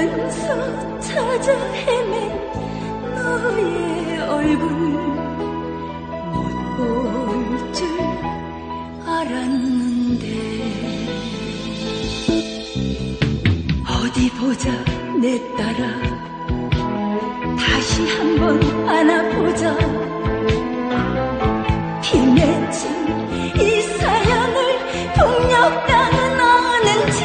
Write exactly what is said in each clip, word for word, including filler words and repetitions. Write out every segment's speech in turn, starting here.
울면서 찾아 헤맨 너의 얼굴 못 볼 줄 알았는데 어디 보자 내 딸아 다시 한번 안아보자 비 맺힌 이 사연을 폭력당은 아는지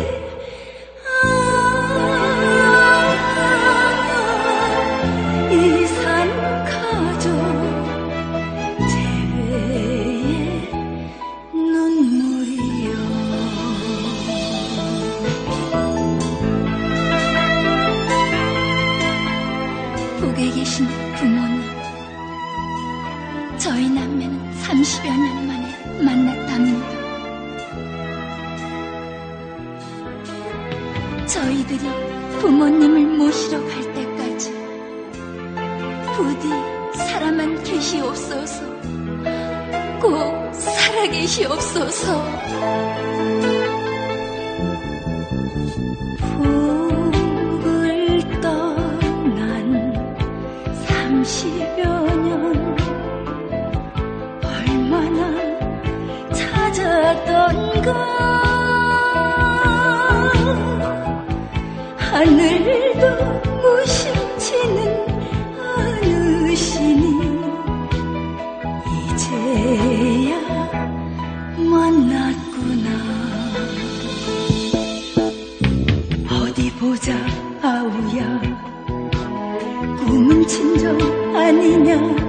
이산가족 재회의 눈물이여 북에 계신 부모님 저희 남매는 삼십여 년 만에 만났답니다. 저희들이 부모님을 모시러 갈 때까지 부디 살아만 계시옵소서. 꼭 살아계시옵소서. 북을 떠난 삼십여 년 얼마나 찾았던가. 하늘도 무심치는 어느시니 이제야 만났구나. 어디 보자 아우야 꿈은 진정 아니냐.